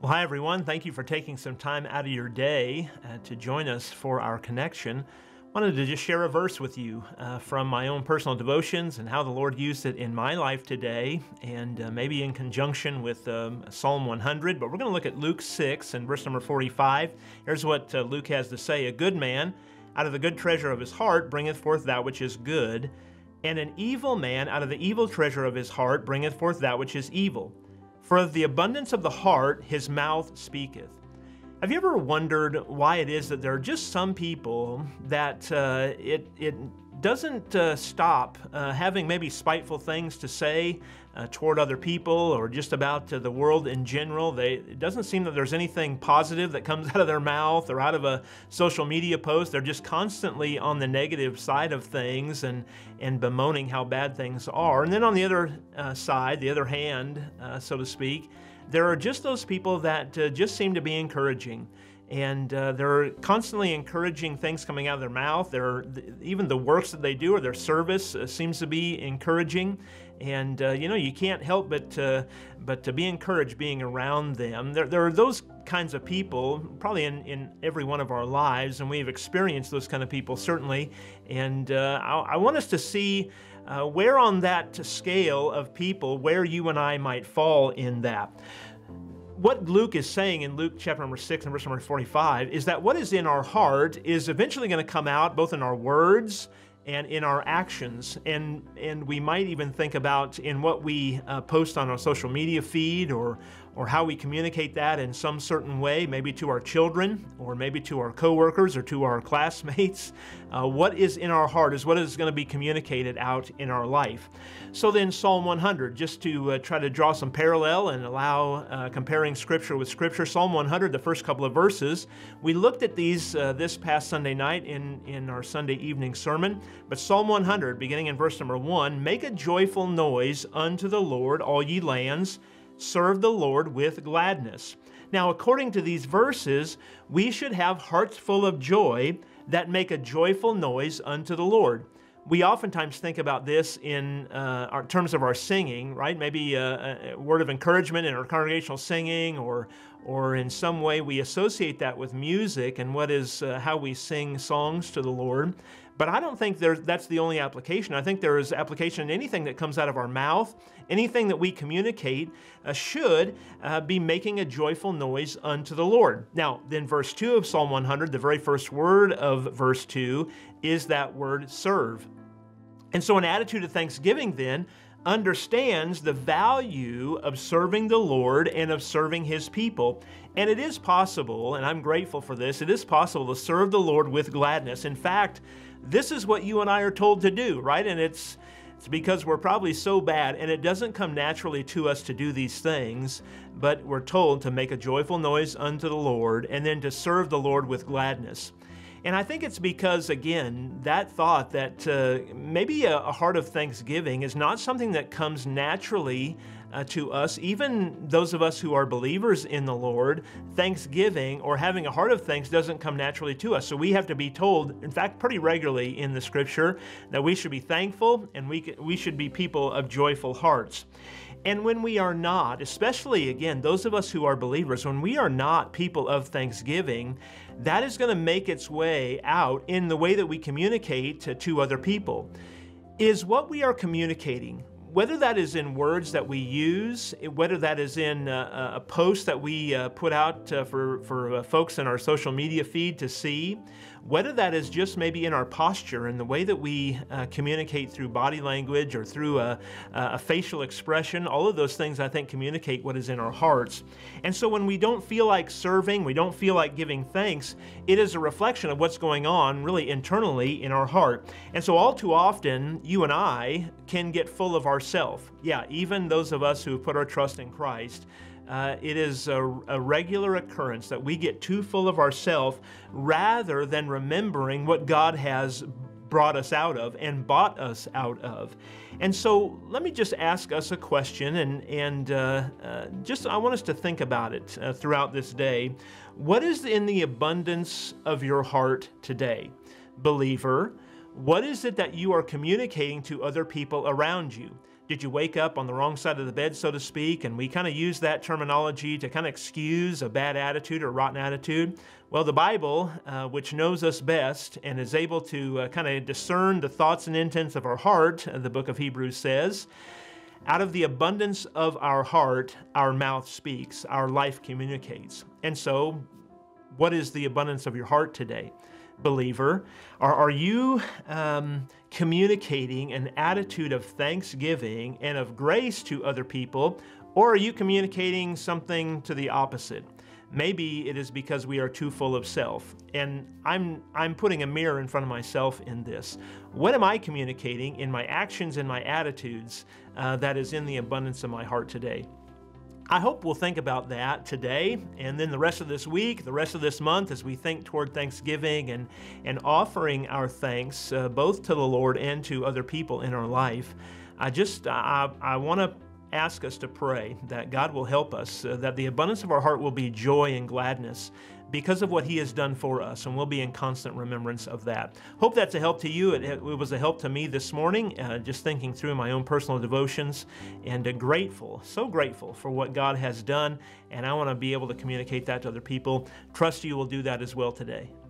Well, hi, everyone. Thank you for taking some time out of your day to join us for our connection. Wanted to just share a verse with you from my own personal devotions and how the Lord used it in my life today, and maybe in conjunction with Psalm 100. But we're going to look at Luke 6 and verse number 45. Here's what Luke has to say. A good man out of the good treasure of his heart bringeth forth that which is good, and an evil man out of the evil treasure of his heart bringeth forth that which is evil. For of the abundance of the heart his mouth speaketh. Have you ever wondered why it is that there are just some people that it doesn't stop having maybe spiteful things to say toward other people or just about the world in general? It doesn't seem that there's anything positive that comes out of their mouth or out of a social media post. They're just constantly on the negative side of things and bemoaning how bad things are. And then on the other side, the other hand, so to speak, there are just those people that just seem to be encouraging. And they're constantly encouraging things coming out of their mouth. Even the works that they do or their service seems to be encouraging. And you can't help but to be encouraged being around them. There are those kinds of people probably in every one of our lives, and we've experienced those kind of people certainly. And I want us to see where on that scale of people, where you and I might fall in that. What Luke is saying in Luke chapter number 6 and verse number 45 is that what is in our heart is eventually going to come out both in our words and in our actions, and we might even think about in what we post on our social media feed or how we communicate that in some certain way, maybe to our children or maybe to our coworkers or to our classmates. What is in our heart is what is going to be communicated out in our life. So then Psalm 100, just to try to draw some parallel and allow comparing Scripture with Scripture. Psalm 100, the first couple of verses, we looked at these this past Sunday night in our Sunday evening sermon. But Psalm 100, beginning in verse number 1, make a joyful noise unto the Lord, all ye lands, serve the Lord with gladness. Now, according to these verses, we should have hearts full of joy that make a joyful noise unto the Lord. We oftentimes think about this in terms of our singing, right? Maybe a word of encouragement in our congregational singing, or in some way we associate that with music and what is how we sing songs to the Lord. But I don't think that's the only application. I think there is application in anything that comes out of our mouth. Anything that we communicate should be making a joyful noise unto the Lord. Now, then verse 2 of Psalm 100, the very first word of verse 2 is that word serve. And so an attitude of thanksgiving then understands the value of serving the Lord and of serving His people. And it is possible, and I'm grateful for this, it is possible to serve the Lord with gladness. In fact, this is what you and I are told to do, right? And it's because we're probably so bad, and it doesn't come naturally to us to do these things, but we're told to make a joyful noise unto the Lord and then to serve the Lord with gladness. And I think it's because, again, that thought that maybe a heart of thanksgiving is not something that comes naturally to us, even those of us who are believers in the Lord. Thanksgiving or having a heart of thanks doesn't come naturally to us. So we have to be told, in fact, pretty regularly in the Scripture, that we should be thankful and we should be people of joyful hearts. And when we are not, especially, again, those of us who are believers, when we are not people of thanksgiving, that is going to make its way out in the way that we communicate to other people. Is what we are communicating, whether that is in words that we use, whether that is in a post that we put out for folks in our social media feed to see, whether that is just maybe in our posture and the way that we communicate through body language or through a facial expression, all of those things I think communicate what is in our hearts. And so when we don't feel like serving, we don't feel like giving thanks, it is a reflection of what's going on really internally in our heart. And so all too often, you and I can get full of ourselves. Yeah, even those of us who have put our trust in Christ, it is a regular occurrence that we get too full of ourselves rather than remembering what God has brought us out of and bought us out of. And so let me just ask us a question, and I want us to think about it throughout this day. What is in the abundance of your heart today? Believer, what is it that you are communicating to other people around you? Did you wake up on the wrong side of the bed, so to speak? And we kind of use that terminology to kind of excuse a bad attitude or rotten attitude. Well, the Bible, which knows us best and is able to kind of discern the thoughts and intents of our heart, the book of Hebrews says, out of the abundance of our heart, our mouth speaks, our life communicates. And so, what is the abundance of your heart today, believer? Are you communicating an attitude of thanksgiving and of grace to other people, or are you communicating something to the opposite? Maybe it is because we are too full of self, and I'm putting a mirror in front of myself in this. What am I communicating in my actions and my attitudes that is in the abundance of my heart today? I hope we'll think about that today, and then the rest of this week, the rest of this month, as we think toward Thanksgiving and offering our thanks both to the Lord and to other people in our life. I want to ask us to pray that God will help us, that the abundance of our heart will be joy and gladness because of what He has done for us, and we'll be in constant remembrance of that. Hope that's a help to you. It was a help to me this morning, just thinking through my own personal devotions, and grateful, so grateful for what God has done, and I want to be able to communicate that to other people. Trust you will do that as well today.